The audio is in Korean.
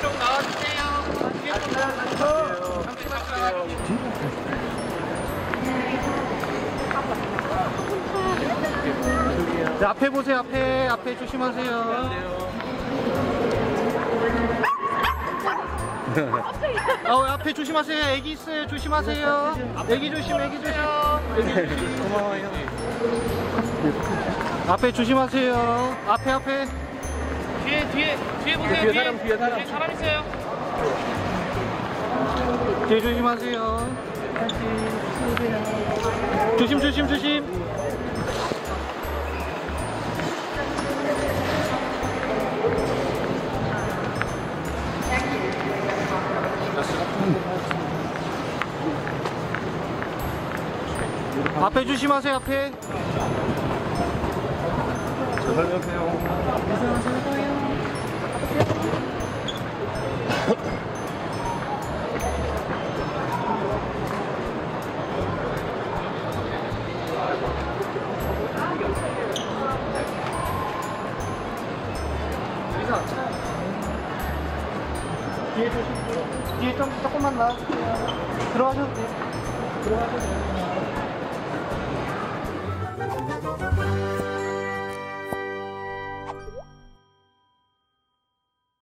좀 나와주세요. 뒤에 좀 나와주세요. 네, 앞에 보세요. 앞에 조심하세요. 앞에 조심하세요. 애기 있어요. 조심하세요. 애기 조심. 고마워요. 앞에 조심하세요. 앞에. 뒤에 보세요. 뒤에 사람 있어요. 뒤에 조심하세요. 조심. 앞에 조심하세요. 앞에. 잘 살려주세요. 뒤에 조금만 나와주세요. 들어가셔도 돼요.